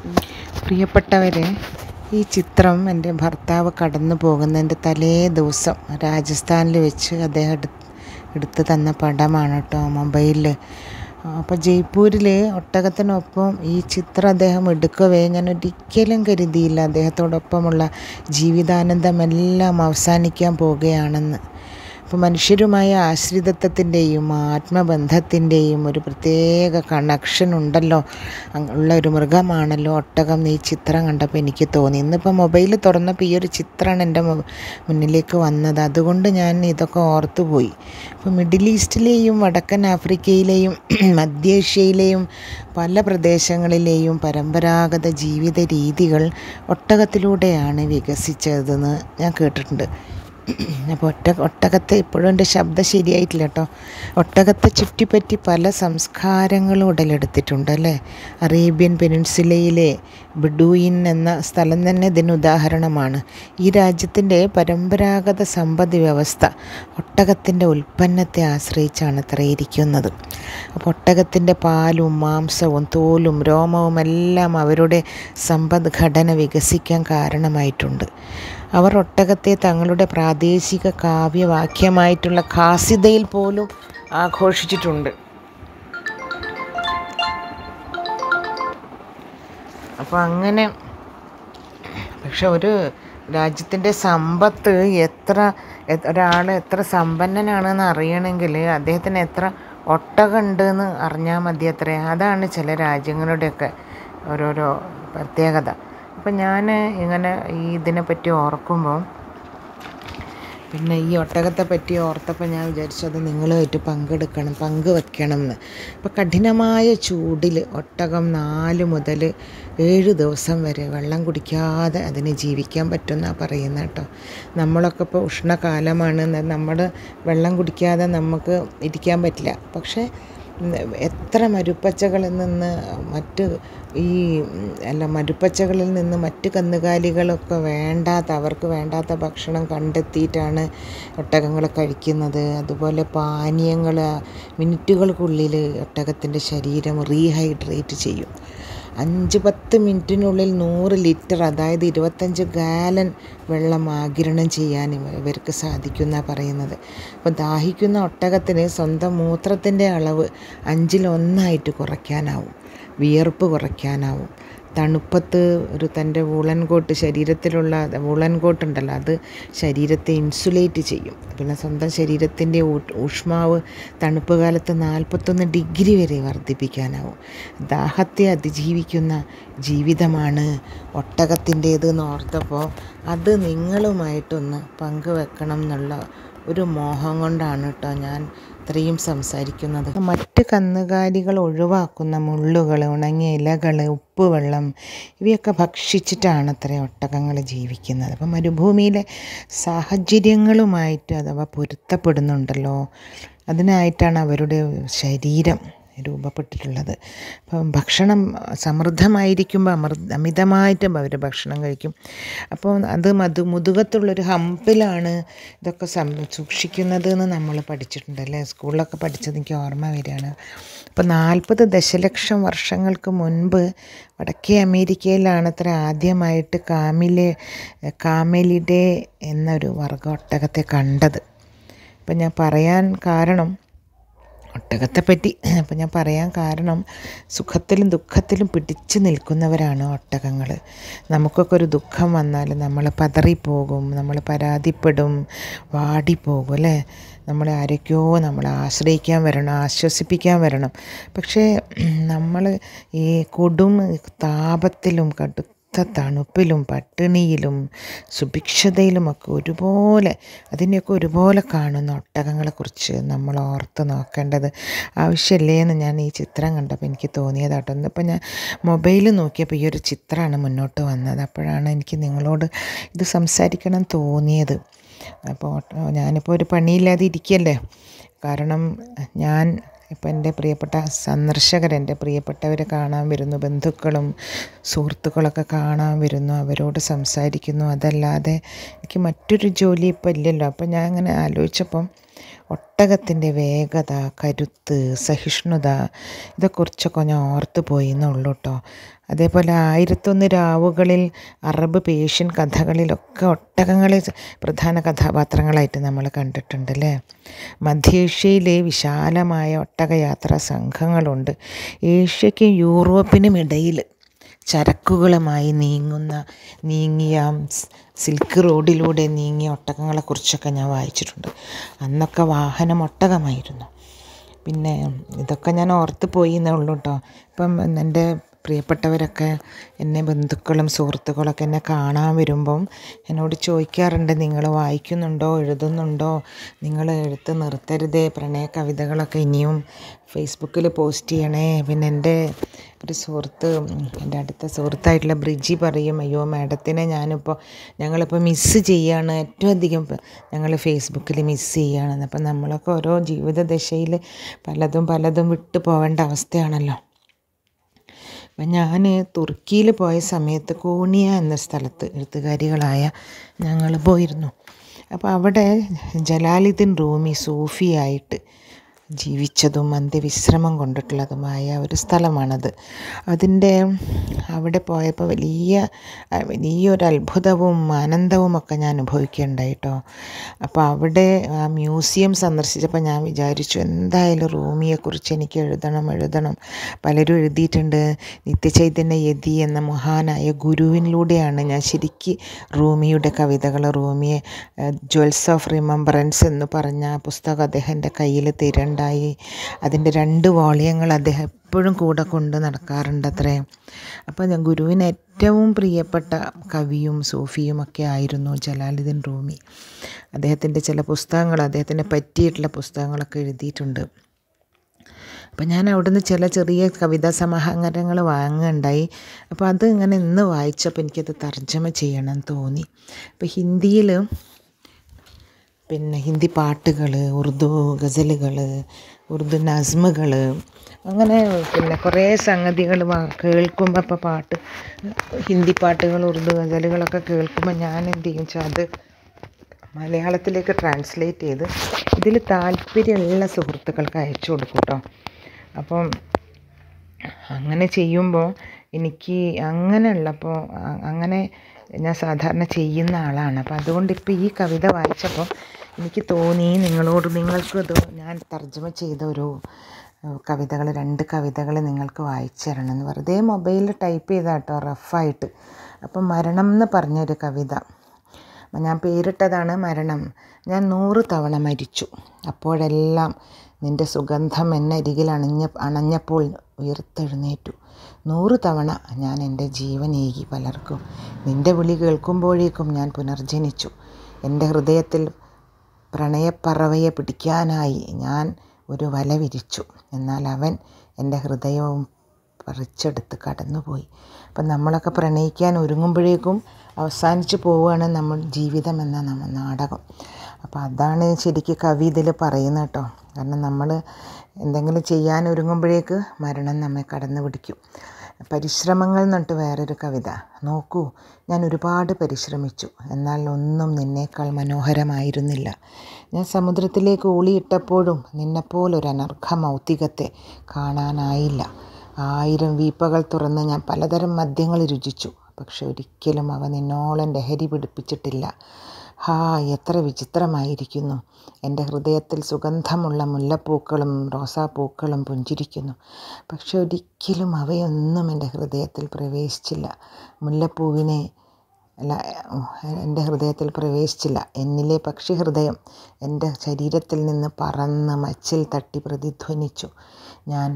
പ്രിയപ്പെട്ടവരെ, ഈ ചിത്രം എൻ്റെ ഭർത്താവ് കടന്നു പോകുന്നതിൻ്റെ തലേ ദിവസം രാജസ്ഥാനിൽ വെച്ച് അദ്ദേഹം എടുത്ത് തന്ന പടമാണ് കേട്ടോ, മൊബൈലിൽ. അപ്പോൾ ജയ്പൂരിൽ ഒട്ടകത്തിനൊപ്പം ഈ ചിത്രം അദ്ദേഹം എടുക്കവേ ഞാൻ ഒരിക്കലും കരുതിയില്ല അദ്ദേഹത്തോടൊപ്പമുള്ള ജീവിതാനന്ദമെല്ലാം അവസാനിക്കാൻ പോവുകയാണെന്ന്. അപ്പോൾ മനുഷ്യരുമായ ആശ്രിതത്വത്തിൻ്റെയും ആത്മബന്ധത്തിൻ്റെയും ഒരു പ്രത്യേക കണക്ഷൻ ഉണ്ടല്ലോ, ഉള്ള ഒരു മൃഗമാണല്ലോ ഒട്ടകം. ഈ ചിത്രം കണ്ടപ്പോൾ എനിക്ക് തോന്നി. ഇന്നിപ്പോൾ മൊബൈൽ തുറന്നപ്പോൾ ഈ ഒരു ചിത്രമാണ് എൻ്റെ മുന്നിലേക്ക് വന്നത്. അതുകൊണ്ട് ഞാൻ ഇതൊക്കെ ഓർത്തുപോയി. ഇപ്പോൾ മിഡിൽ ഈസ്റ്റിലെയും വടക്കൻ ആഫ്രിക്കയിലെയും മധ്യേഷ്യയിലെയും പല പ്രദേശങ്ങളിലെയും പരമ്പരാഗത ജീവിത രീതികൾ ഒട്ടകത്തിലൂടെയാണ് വികസിച്ചതെന്ന് ഞാൻ കേട്ടിട്ടുണ്ട്. അപ്പോൾ ഒട്ടകത്തെ ഇപ്പോഴും എൻ്റെ ശബ്ദം ശരിയായിട്ടില്ല കേട്ടോ. ഒട്ടകത്തെ ചുറ്റിപ്പറ്റി പല സംസ്കാരങ്ങളും ഉടലെടുത്തിട്ടുണ്ട് അല്ലേ. അറേബ്യൻ പെനിൻസുലയിലെ ബഡൂയിൻ എന്ന സ്ഥലം തന്നെ ഇതിന് ഉദാഹരണമാണ്. ഈ രാജ്യത്തിൻ്റെ പരമ്പരാഗത സമ്പദ് വ്യവസ്ഥ ഒട്ടകത്തിൻ്റെ ഉൽപ്പന്നത്തെ ആശ്രയിച്ചാണ് ഇരിക്കുന്നത്. അപ്പോൾ ഒട്ടകത്തിൻ്റെ പാലും മാംസവും തോലും രോമവും എല്ലാം അവരുടെ സമ്പദ്ഘടന വികസിക്കാൻ കാരണമായിട്ടുണ്ട്. അവർ ഒട്ടകത്തെ തങ്ങളുടെ പ്രാദേശിക കാവ്യവാക്യമായിട്ടുള്ള ഖാസിദയിൽ പോലും ആഘോഷിച്ചിട്ടുണ്ട്. അപ്പോൾ അങ്ങനെ, പക്ഷെ ഒരു രാജ്യത്തിൻ്റെ സമ്പത്ത് ഒരാൾ എത്ര സമ്പന്നനാണെന്ന് അറിയണമെങ്കിൽ അദ്ദേഹത്തിന് എത്ര ഒട്ടകം ഉണ്ടെന്ന് അറിഞ്ഞാൽ മതി അത്രേ. അതാണ് ചില രാജ്യങ്ങളുടെയൊക്കെ ഓരോരോ പ്രത്യേകത. അപ്പം ഞാൻ ഇങ്ങനെ ഇതിനെപ്പറ്റി ഓർക്കുമ്പോൾ, പിന്നെ ഈ ഒട്ടകത്തെ പറ്റി ഓർത്തപ്പോൾ ഞാൻ വിചാരിച്ചു അത് നിങ്ങളുമായിട്ട് പങ്കുവെക്കണം എന്ന്. ഇപ്പോൾ കഠിനമായ ചൂടിൽ ഒട്ടകം 4 മുതൽ 7 ദിവസം വരെ വെള്ളം കുടിക്കാതെ അതിന് ജീവിക്കാൻ പറ്റുമെന്നാണ് പറയുന്നത് കേട്ടോ. നമ്മളൊക്കെ ഇപ്പോൾ ഉഷ്ണകാലമാണ്, നമ്മൾ വെള്ളം കുടിക്കാതെ നമുക്ക് ഇരിക്കാൻ പറ്റില്ല. പക്ഷേ എത്ര മരുപ്പച്ചകളിൽ നിന്ന് മറ്റ് കന്നുകാലികളൊക്കെ അവർക്ക് വേണ്ടാത്ത ഭക്ഷണം കണ്ടെത്തിയിട്ടാണ് ഒട്ടകങ്ങൾ കഴിക്കുന്നത്. അതുപോലെ പാനീയങ്ങൾ മിനിറ്റുകൾക്കുള്ളിൽ ഒട്ടകത്തിൻ്റെ ശരീരം റീഹൈഡ്രേറ്റ് ചെയ്യും. 5-10 മിനിറ്റിനുള്ളിൽ 100 ലിറ്റർ, അതായത് 25 ഗാലൻ വെള്ളം ആഗിരണം ചെയ്യാൻ ഇവർക്ക് സാധിക്കുമെന്നാണ് പറയുന്നത്. അപ്പോൾ ദാഹിക്കുന്ന ഒട്ടകത്തിന് സ്വന്തം മൂത്രത്തിൻ്റെ അളവ് 1/5 കുറയ്ക്കാനാവും, വിയർപ്പ് കുറയ്ക്കാനാവും. തണുപ്പത്ത് തൻ്റെ ശരീരത്തിലുള്ള വൂളൻ കോട്ട് ഉണ്ടല്ലോ, അത് ശരീരത്തെ ഇൻസുലേറ്റ് ചെയ്യും. പിന്നെ സ്വന്തം ശരീരത്തിൻ്റെ ഊഷ്മാവ് തണുപ്പ് കാലത്ത് 41 ഡിഗ്രി വരെ വർദ്ധിപ്പിക്കാനാവും. ദാഹത്തെ അതിജീവിക്കുന്ന ജീവിതമാണ് ഒട്ടകത്തിൻ്റേതെന്ന് ഓർത്തപ്പോൾ അത് നിങ്ങളുമായിട്ടൊന്ന് പങ്കുവെക്കണം എന്നുള്ള ഒരു മോഹം കൊണ്ടാണ് കേട്ടോ ഞാൻ ഇത്രയും സംസാരിക്കുന്നത്. മറ്റ് കന്നുകാലികൾ ഒഴിവാക്കുന്ന മുള്ളുകൾ, ഉണങ്ങിയ ഇലകൾ, ഉപ്പുവെള്ളം ഇവയൊക്കെ ഭക്ഷിച്ചിട്ടാണ് ഒട്ടകങ്ങൾ ജീവിക്കുന്നത്. അപ്പം മരുഭൂമിയിലെ സാഹചര്യങ്ങളുമായിട്ട് അഥവാ പൊരുത്തപ്പെടുന്നുണ്ടല്ലോ, അതിനായിട്ടാണ് അവരുടെ ശരീരം രൂപപ്പെട്ടിട്ടുള്ളത്. അപ്പം ഭക്ഷണം സമൃദ്ധമായിരിക്കുമ്പോൾ അമിതമായിട്ടും അവർ ഭക്ഷണം കഴിക്കും. അപ്പോൾ അത് മുതുകത്തുള്ളൊരു ഹമ്പിലാണ് ഇതൊക്കെ സൂക്ഷിക്കുന്നത് എന്ന് നമ്മൾ പഠിച്ചിട്ടുണ്ടല്ലേ, സ്കൂളിലൊക്കെ പഠിച്ചത് എനിക്ക് ഓർമ്മ വരികയാണ്. അപ്പോൾ 40 ദശലക്ഷം വർഷങ്ങൾക്ക് മുൻപ് വടക്കേ അമേരിക്കയിലാണ് ആദ്യമായിട്ട് കാമെലിഡേ എന്നൊരു വർഗ്ഗ ഒട്ടകത്തെ കണ്ടത്. അപ്പം ഞാൻ പറയാൻ കാരണം സുഖത്തിലും ദുഃഖത്തിലും പിടിച്ചു നിൽക്കുന്നവരാണ് ഒട്ടകങ്ങൾ. നമുക്കൊക്കെ ഒരു ദുഃഖം വന്നാൽ നമ്മൾ പതറിപ്പോകും, നമ്മൾ പരാതിപ്പെടും, വാടിപ്പോകും അല്ലേ. നമ്മളെ ആശ്വസിപ്പിക്കാൻ വരണം. പക്ഷേ നമ്മൾ ഈ കൊടും താപത്തിലും തണുപ്പിലും പട്ടിണിയിലും സുഭിക്ഷതയിലുമൊക്കെ അതിനെയൊക്കെ ഒരുപോലെ കാണുന്ന ഒട്ടകങ്ങളെക്കുറിച്ച് നമ്മൾ ഓർത്ത് നോക്കേണ്ടത് ആവശ്യമല്ലേ എന്ന് ഞാൻ ഈ ചിത്രം കണ്ടപ്പോൾ എനിക്ക് തോന്നിയതാട്ടോ. ഇന്നിപ്പോൾ ഞാൻ മൊബൈൽ നോക്കിയപ്പോൾ ഈ ഒരു ചിത്രമാണ് മുന്നോട്ട് വന്നത്. അപ്പോഴാണ് എനിക്ക് നിങ്ങളോട് ഇത് സംസാരിക്കണം തോന്നിയത്. അപ്പോൾ ഞാനിപ്പോൾ ഒരു പണിയില്ലാതെ ഇരിക്കുകയല്ലേ, കാരണം ഞാൻ ഇപ്പോൾ എൻ്റെ പ്രിയപ്പെട്ട എൻ്റെ പ്രിയപ്പെട്ടവരെ കാണാൻ വരുന്നു, ബന്ധുക്കളും സുഹൃത്തുക്കളൊക്കെ കാണാൻ വരുന്നു, അവരോട് സംസാരിക്കുന്നു. അതല്ലാതെ എനിക്ക് മറ്റൊരു ജോലി ഇപ്പോൾ ഇല്ലല്ലോ. അപ്പോൾ ഞാൻ അങ്ങനെ ആലോചിച്ചപ്പം ഒട്ടകത്തിൻ്റെ വേഗത, കരുത്ത്, സഹിഷ്ണുത ഇതേക്കുറിച്ചൊക്കെ ഞാൻ ഓർത്ത് പോയി എന്നുള്ളൂ കേട്ടോ. അതേപോലെ 1001 രാവുകളിൽ, അറബ് പേർഷ്യൻ കഥകളിലൊക്കെ ഒട്ടകങ്ങളെ പ്രധാന കഥാപാത്രങ്ങളായിട്ട് നമ്മൾ കണ്ടിട്ടുണ്ട് അല്ലേ. മധ്യേഷ്യയിലെ വിശാലമായ ഒട്ടകയാത്രാ സംഘങ്ങളുണ്ട്. ഏഷ്യയ്ക്കും യൂറോപ്പിനും ഇടയിൽ ചരക്കുകളുമായി നീങ്ങിയ സിൽക്ക് റോഡിലൂടെ നീങ്ങിയ ഒട്ടകങ്ങളെക്കുറിച്ചൊക്കെ ഞാൻ വായിച്ചിട്ടുണ്ട്. അന്നൊക്കെ വാഹനം ഒട്ടകമായിരുന്നു. പിന്നെ ഇതൊക്കെ ഞാൻ ഓർത്ത് പോയി എന്നേ ഉള്ളൂ കേട്ടോ. ഇപ്പം എൻ്റെ പ്രിയപ്പെട്ടവരൊക്കെ, എന്നെ ബന്ധുക്കളും സുഹൃത്തുക്കളൊക്കെ എന്നെ കാണാൻ വരുമ്പം എന്നോട് ചോദിക്കാറുണ്ട്, നിങ്ങൾ വായിക്കുന്നുണ്ടോ, എഴുതുന്നുണ്ടോ, നിങ്ങൾ എഴുത്ത് നിർത്തരുതേ, പ്രണയ കവിതകളൊക്കെ ഇനിയും ഫേസ്ബുക്കിൽ പോസ്റ്റ് ചെയ്യണേ. പിന്നെ എൻ്റെ ഒരു സുഹൃത്ത്, എൻ്റെ അടുത്ത സുഹൃത്തായിട്ടുള്ള ബ്രിജി പറയും, അയ്യോ മാഡത്തിനെ ഞങ്ങളിപ്പോൾ മിസ്സ് ചെയ്യുകയാണ്, ഏറ്റവും അധികം ഞങ്ങൾ ഫേസ്ബുക്കിൽ മിസ്സ് ചെയ്യുകയാണെന്ന്. അപ്പം നമ്മളൊക്കെ ഓരോ ജീവിതദശയിൽ പലതും വിട്ടു പോകേണ്ട അവസ്ഥയാണല്ലോ. അപ്പം ഞാൻ തുർക്കിയിൽ പോയ സമയത്ത് കോണിയ എന്ന സ്ഥലത്ത് എഴുത്തുകാരികളായ ഞങ്ങൾ പോയിരുന്നു. അപ്പോൾ അവിടെ ജലാലുദ്ദീൻ റൂമി സൂഫിയായിട്ട് ജീവിച്ചതും അന്ത്യവിശ്രമം കൊണ്ടിട്ടുള്ളതുമായ ഒരു സ്ഥലമാണത്. അവിടെ പോയപ്പോൾ വലിയൊരു അത്ഭുതവും ആനന്ദവുമൊക്കെ ഞാൻ അനുഭവിക്കുകയുണ്ടായി കേട്ടോ. അപ്പോൾ അവിടെ ആ മ്യൂസിയം സന്ദർശിച്ചപ്പോൾ ഞാൻ വിചാരിച്ചു, എന്തായാലും റൂമിയെക്കുറിച്ച് എനിക്ക് എഴുതണം. പലരും എഴുതിയിട്ടുണ്ട്. നിത്യചൈതന്യ യതി എന്ന മഹാനായ ഗുരുവിനിലൂടെയാണ് ഞാൻ ശരിക്ക് റൂമിയുടെ കവിതകൾ, റൂമിയെ ജ്വൽസ് ഓഫ് റിമംബറൻസ് എന്ന് പറഞ്ഞ പുസ്തകം അദ്ദേഹത്തിൻ്റെ കയ്യിൽ തരണ്ടായി. അതിൻ്റെ 2 വോളിയങ്ങൾ അദ്ദേഹം എപ്പോഴും കൂടെ കൊണ്ട് നടക്കാറുണ്ട് അത്രേ. അപ്പോൾ ഞാൻ ഗുരുവിന് ഏറ്റവും പ്രിയപ്പെട്ട കവിയും സൂഫിയും ഒക്കെ ആയിരുന്നു ജലാലുദ്ദീൻ റൂമി. അദ്ദേഹത്തിൻ്റെ ചില പുസ്തകങ്ങൾ, അദ്ദേഹത്തിനെ പറ്റിയിട്ടുള്ള പുസ്തകങ്ങളൊക്കെ എഴുതിയിട്ടുണ്ട്. അപ്പം ഞാൻ അവിടുന്ന് ചില ചെറിയ കവിതാ സമാഹാരങ്ങൾ വാങ്ങുകയുണ്ടായി. അപ്പോൾ അത് ഇങ്ങനെ ഇന്ന് വായിച്ചപ്പോൾ എനിക്കത് തർജ്ജമ ചെയ്യണമെന്ന് തോന്നി. അപ്പോൾ ഹിന്ദി പാട്ടുകൾ, ഉറുദു ഗസലുകൾ, ഉറുദു നസ്മുകൾ, അങ്ങനെ കുറേ സംഗതികൾ കേൾക്കുമ്പോൾ, ഇപ്പോൾ ഹിന്ദി പാട്ടുകൾ, ഉറുദു ഗസലുകളൊക്കെ കേൾക്കുമ്പോൾ ഞാൻ എന്ത് ചെയ്യും വെച്ചാൽ അത് മലയാളത്തിലേക്ക് ട്രാൻസ്ലേറ്റ് ചെയ്ത് ഇതിൽ താല്പര്യമുള്ള സുഹൃത്തുക്കൾക്ക് അയച്ചു കൊടുക്കും കേട്ടോ. അപ്പം അങ്ങനെ ചെയ്യുമ്പോൾ എനിക്ക് അങ്ങനെ ഞാൻ സാധാരണ ചെയ്യുന്ന ആളാണ്. അപ്പം അതുകൊണ്ട് ഇപ്പോൾ ഈ കവിത വായിച്ചപ്പോൾ എനിക്ക് തോന്നി നിങ്ങൾക്കും അത് ഞാൻ തർജ്ജമ ചെയ്ത ഒരു 2 കവിതകൾ നിങ്ങൾക്ക് വായിച്ചു തരണമെന്ന്. വെറുതെ മൊബൈലിൽ ടൈപ്പ് ചെയ്താട്ടോ, റഫായിട്ട്. അപ്പം മരണം എന്ന് പറഞ്ഞൊരു കവിത, ഞാൻ പേരിട്ടതാണ് മരണം. ഞാൻ 100 തവണ മരിച്ചു, അപ്പോഴെല്ലാം നിൻ്റെ സുഗന്ധം എന്നരികിൽ അണഞ്ഞപ്പോൾ ഉയർത്തെഴുന്നേറ്റു. 100 തവണ ഞാൻ എൻ്റെ ജീവനേകി പലർക്കും. നിൻ്റെ വിളി കേൾക്കുമ്പോഴേക്കും ഞാൻ പുനർജനിച്ചു. എൻ്റെ ഹൃദയത്തിൽ പ്രണയപ്പറവയെ പിടിക്കാനായി ഞാൻ ഒരു വല വിരിച്ചു. എന്നാൽ അവൻ എൻ്റെ ഹൃദയവും പറിച്ചെടുത്ത് കടന്നുപോയി. അപ്പം നമ്മളൊക്കെ പ്രണയിക്കാൻ ഒരുങ്ങുമ്പോഴേക്കും അവസാനിച്ച് പോവുകയാണ് നമ്മൾ ജീവിതം എന്ന നാടകം. അപ്പോൾ അതാണ് ശരിക്കും കവി ഇതിൽ പറയുന്നത് കേട്ടോ. കാരണം നമ്മൾ എന്തെങ്കിലും ചെയ്യാൻ ഒരുങ്ങുമ്പോഴേക്ക് മരണം നമ്മെ കടന്നു പിടിക്കും. പരിശ്രമങ്ങൾ എന്നിട്ട് വേറൊരു കവിത. നോക്കൂ, ഞാൻ ഒരുപാട് പരിശ്രമിച്ചു, എന്നാൽ ഒന്നും നിന്നേക്കാൾ മനോഹരമായിരുന്നില്ല. ഞാൻ സമുദ്രത്തിലേക്ക് ഊളിയിട്ടപ്പോഴും നിന്നെപ്പോലൊരു അനർഘ മൗക്തികത്തെ കാണാനായില്ല. 1000 വീപ്പകൾ തുറന്ന് ഞാൻ പലതരം മദ്യങ്ങൾ രുചിച്ചു, പക്ഷെ ഒരിക്കലും അവ നിന്നോളം ലഹരി പിടിപ്പിച്ചിട്ടില്ല. എത്ര വിചിത്രമായിരിക്കുന്നു. എൻ്റെ ഹൃദയത്തിൽ സുഗന്ധമുള്ള മുല്ലപ്പൂക്കളും റോസാപ്പൂക്കളും പുഞ്ചിരിക്കുന്നു, പക്ഷെ ഒരിക്കലും അവയൊന്നും എൻ്റെ ഹൃദയത്തിൽ പ്രവേശിച്ചില്ല. എൻ്റെ ഹൃദയത്തിൽ പ്രവേശിച്ചില്ല. എന്നിലെ പക്ഷി ഹൃദയം എൻ്റെ ശരീരത്തിൽ നിന്ന് പറന്ന് മച്ചിൽ തട്ടി പ്രതിധ്വനിച്ചു. ഞാൻ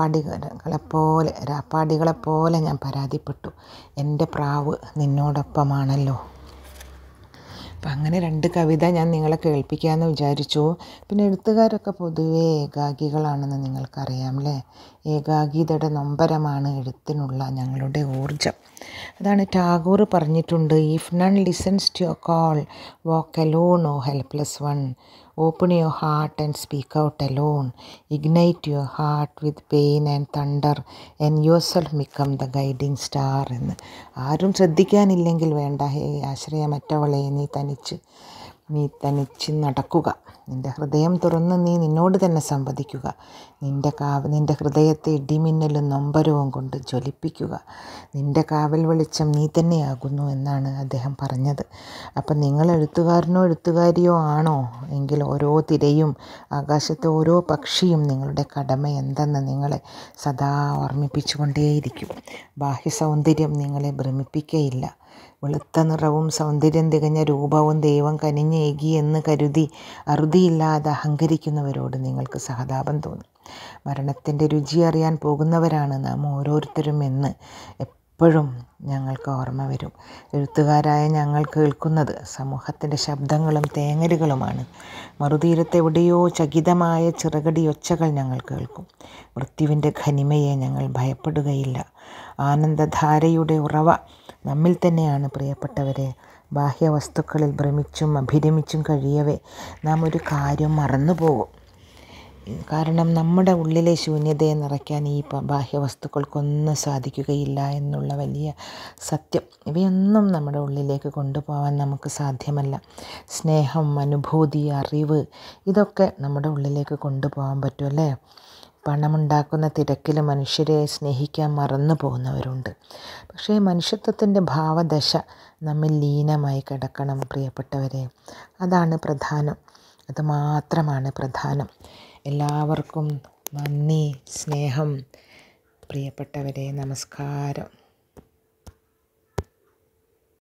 രാപ്പാടികളെപ്പോലെ ഞാൻ പരാതിപ്പെട്ടു, എൻ്റെ പ്രാവ് നിന്നോടൊപ്പമാണല്ലോ. അപ്പം അങ്ങനെ 2 കവിത ഞാൻ നിങ്ങളെ കേൾപ്പിക്കാമെന്ന് വിചാരിച്ചു. പിന്നെ എഴുത്തുകാരൊക്കെ പൊതുവേ ഏകാഗികളാണെന്ന് നിങ്ങൾക്കറിയാം അല്ലേ. ഏകാഗിതയുടെ നൊമ്പരമാണ് എഴുത്തിനുള്ള ഞങ്ങളുടെ ഊർജം. അതാണ് ടാഗോർ പറഞ്ഞിട്ടുണ്ട്, if none listens to your call, walk alone O helpless one. Open your heart and speak out alone. Ignite your heart with pain and thunder and yourself become the guiding star എന്ന്. ആരും ശ്രദ്ധിക്കാനില്ലെങ്കിൽ വേണ്ട, ഹേ ആശ്രയമറ്റവളെ നീ തനിച്ച് നീ തനിച്ച് നടക്കുക. നിൻ്റെ ഹൃദയം തുറന്ന് നീ നിന്നോട് തന്നെ സംവദിക്കുക. നിൻ്റെ ഹൃദയത്തെ ഇടിമിന്നലും നൊമ്പരവും കൊണ്ട് ജ്വലിപ്പിക്കുക. നിൻ്റെ കാവൽ വെളിച്ചം നീ തന്നെയാകുന്നു എന്നാണ് അദ്ദേഹം പറഞ്ഞത്. അപ്പം നിങ്ങൾ എഴുത്തുകാരനോ എഴുത്തുകാരിയോ ആണോ എങ്കിൽ ഓരോ തിരയും ആകാശത്തെ ഓരോ പക്ഷിയും നിങ്ങളുടെ കടമ എന്തെന്ന് നിങ്ങളെ സദാ ഓർമ്മിപ്പിച്ചുകൊണ്ടേയിരിക്കും. ബാഹ്യ സൗന്ദര്യം നിങ്ങളെ ഭ്രമിപ്പിക്കുകയില്ല. വെളുത്ത നിറവും സൗന്ദര്യം തികഞ്ഞ രൂപവും ദൈവം കനിഞ്ഞേകി എന്ന് കരുതി അറുതിയില്ലാതെ അഹങ്കരിക്കുന്നവരോട് നിങ്ങൾക്ക് സഹതാപം തോന്നും. മരണത്തിൻ്റെ രുചി അറിയാൻ പോകുന്നവരാണ് നാം ഓരോരുത്തരും എന്ന് എപ്പോഴും ഞങ്ങൾക്ക് ഓർമ്മ വരും. എഴുത്തുകാരായ ഞങ്ങൾ കേൾക്കുന്നത് സമൂഹത്തിൻ്റെ ശബ്ദങ്ങളും തേങ്ങലുകളുമാണ്. മറുതീരത്തെവിടെയോ ചകിതമായ ചിറകടിയൊച്ചകൾ ഞങ്ങൾ കേൾക്കും. മൃത്യുവിൻ്റെ ഘനിമയെ ഞങ്ങൾ ഭയപ്പെടുകയില്ല. ആനന്ദധാരയുടെ ഉറവ നമ്മിൽ തന്നെയാണ് പ്രിയപ്പെട്ടവരെ. ബാഹ്യവസ്തുക്കളിൽ ഭ്രമിച്ചും അഭിരമിച്ചും കഴിയവേ നാം ഒരു കാര്യം മറന്നുപോകും. കാരണം നമ്മുടെ ഉള്ളിലെ ശൂന്യതയെ നിറയ്ക്കാൻ ഈ ബാഹ്യവസ്തുക്കൾക്കൊന്നും സാധിക്കുകയില്ല എന്നുള്ള വലിയ സത്യം. ഇവയൊന്നും നമ്മുടെ ഉള്ളിലേക്ക് കൊണ്ടുപോകാൻ നമുക്ക് സാധ്യമല്ല. സ്നേഹം, അനുഭൂതി, അറിവ് ഇതൊക്കെ നമ്മുടെ ഉള്ളിലേക്ക് കൊണ്ടുപോകാൻ പറ്റുമല്ലേ? പണമുണ്ടാക്കുന്ന തിരക്കിൽ മനുഷ്യരെ സ്നേഹിക്കാൻ മറന്നു പോകുന്നവരുണ്ട്. പക്ഷേ മനുഷ്യത്വത്തിൻ്റെ ഭാവദശ നമ്മിൽ ലീനമായി കിടക്കണം പ്രിയപ്പെട്ടവരെ. അതാണ് പ്രധാനം. അത് മാത്രമാണ് പ്രധാനം. എല്ലാവർക്കും നന്ദി, സ്നേഹം പ്രിയപ്പെട്ടവരെ. നമസ്കാരം.